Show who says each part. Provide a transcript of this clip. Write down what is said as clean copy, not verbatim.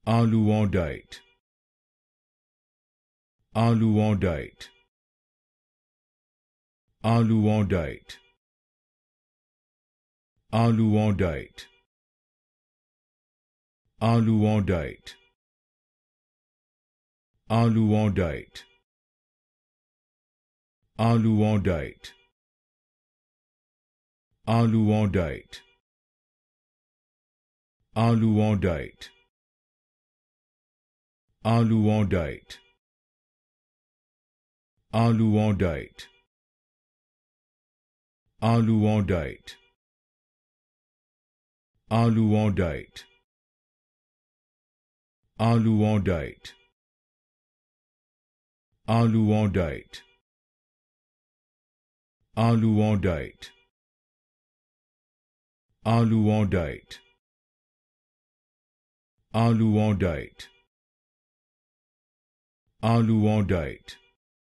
Speaker 1: Alluaudite, Alluaudite, Alluaudite, Alluaudite, Alluaudite, Alluaudite, Alluaudite, Alluaudite, Alluaudite, Alluaudite, Alluaudite, Alluaudite, Alluaudite, Alluaudite, Alluaudite, Alluaudite, Alluaudite, Alluaudite, Alluaudite,